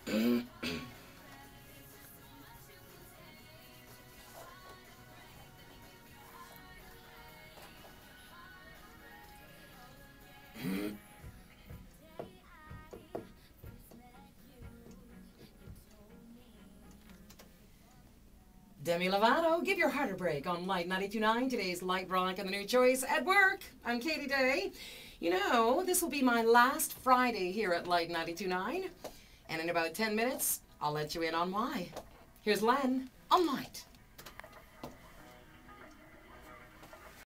Demi Lovato, give your heart a break on LIte 92.9, today's light rock and the new choice at work. I'm Katey. You know, this will be my last Friday here at LIte 92.9, and in about 10 minutes, I'll let you in on why. Here's Len on LIte.